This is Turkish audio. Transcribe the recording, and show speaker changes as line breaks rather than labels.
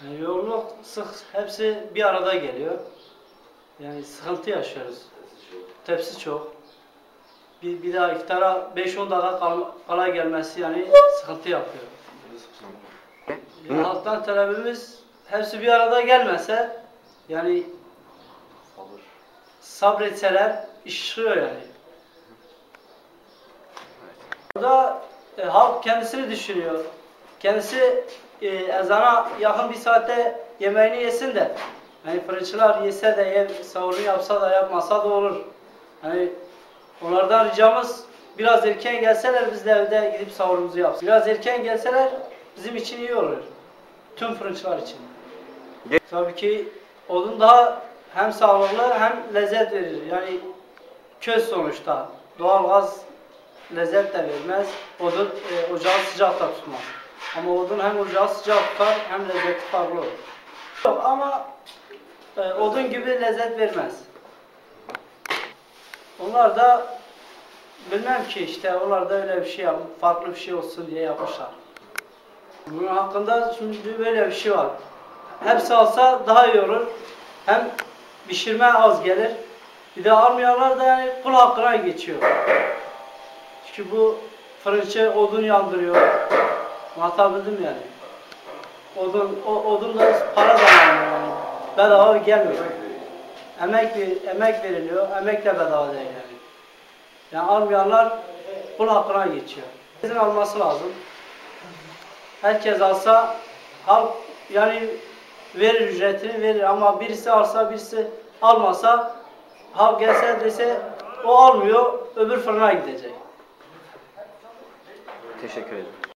Yani yoğunluk sık, hepsi bir arada geliyor. Yani sıkıntı yaşıyoruz. Tepsi çok. Bir daha iftara 5-10 dakika kala gelmesi yani sıkıntı yapıyor. Yani halktan talebimiz hepsi bir arada gelmese yani sabretseler iş çıkıyor yani. Burada halk kendisini düşünüyor. Kendisi ezana yakın bir saatte yemeğini yesin de yani fırıncılar yese de sahurunu yapsa da yapmasa da olur. Yani onlardan ricamız biraz erken gelseler biz de evde gidip sahurumuzu yapsın. Biraz erken gelseler bizim için iyi olur. Tüm fırıncılar için. Tabii ki odun daha hem sağlıklı hem lezzet verir. Yani köz sonuçta. Doğalgaz lezzet de vermez. Odun ocağı sıcak da tutmaz. Ama odun hem ocağı sıcak tutar hem lezzeti farklı olur. Yok ama odun gibi lezzet vermez. Onlar da bilmem ki işte onlar da öyle bir şey farklı bir şey olsun diye yapmışlar. Bunun hakkında şimdi böyle bir şey var. Hepsi alsa daha iyi olur. Hem pişirme az gelir. Bir de almayanlar da yani kul hakkına geçiyor. Çünkü bu fırıncı odun yandırıyor. Anlatabildim yani. Odun da para zamanı yani. Bedava gelmiyor. Emek veriliyor. Emek de bedava değil yani. Yani almayanlar kul hakkına geçiyor. Herkesin alması lazım. Herkes alsa halk yani verir ücretini verir ama birisi alsa birisi almasa halk gelse dese o almıyor öbür fırına gidecek.
Teşekkür ederim.